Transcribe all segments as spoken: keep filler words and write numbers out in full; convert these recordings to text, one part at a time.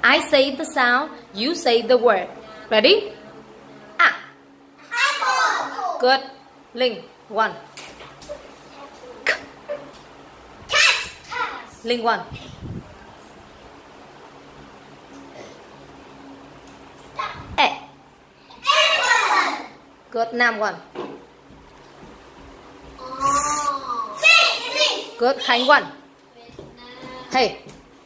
I say the sound, you say the word. Ready? Ah. Apple. Good. Linh, one. Cat. Cat. Linh, one. E. Elephant. Good. Nam, one. Oh. Fish. Fish. Good. Khánh, one. Hey.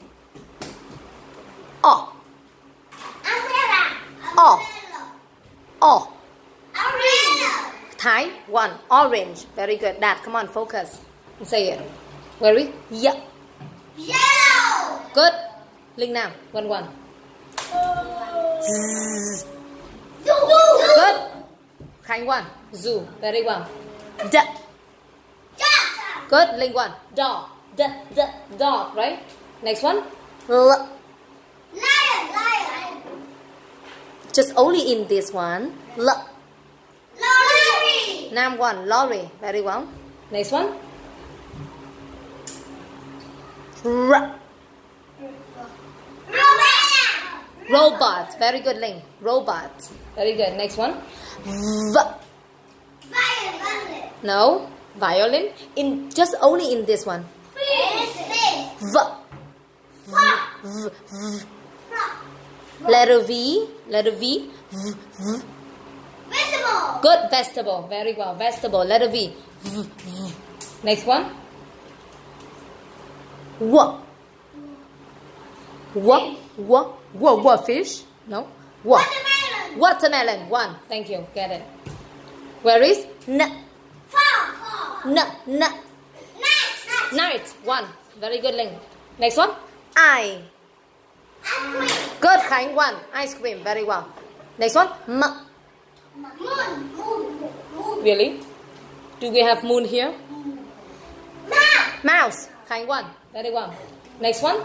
O. Umbrella. O. O. Umbrella. Thái, one. Orange. Very good. Dad, come on, focus. Say it. Very. Yeah. Yellow. Good. Linh Nam, one, one. Z. Zoo. Good. Khánh, one. Zoo. Very well. D. Duck. Good. Linh, one. Dog. D. D. Dog, right? Next one. L. Lion. Lion. Just only in this one. L. Lorry. Nam, one. Lorry. Very well. Next one. R. Romania. Robot. Very good, Ling. Robot. Very good. Next one. V. Violet. No. Violin. In just only in this one. Fish. Fish. V. Frog. V. V. Frog. Letter V. Letter V. V. V. Vegetable. Good. Vegetable. Very well. Vegetable. Letter V. V. V. Next one. W. W. W. W. W. Fish. No. W. Watermelon. Watermelon. One. Thank you. Get it. Where is N? Four. Four. N. N. Night. Night. Night. One. Very good, Ling. Next one. I. Ice cream. Good, Khánh. One. Ice cream. Very well. Next one. M. Moon. Moon. Moon. Really? Do we have moon here? Mouse. Mouse. Khánh. One. Very well. Next one.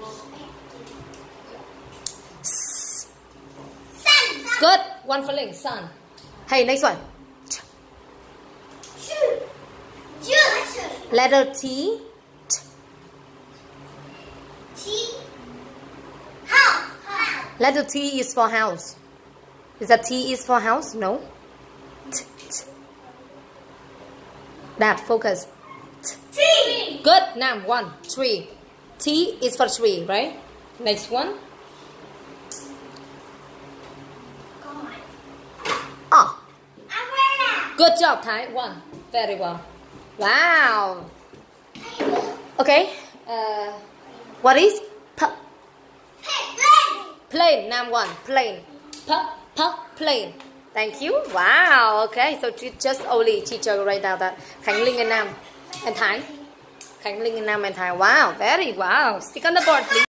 S. Sun. Sun. Good. One for Ling. Sun. Hey, next one. Shoe. Juice. Letter T. T. Tea. House. House. Letter T is for house. Is that T is for house? No. T. T. That focus. Tree. Good. Nam. One. Tree. T is for tree, right? Next one. Ah. Umbrella. Good job, Thái. One. Very well. Wow. Okay. Uh, what is P? Plane. Plane. Nam, one. Plane. P. P. Plane. Thank you. Wow. Okay. So just only teacher write down that Khánh Linh and Nam and Thái. Khánh Linh and Nam and Thái. Wow. Very wow. Stick on the board, please.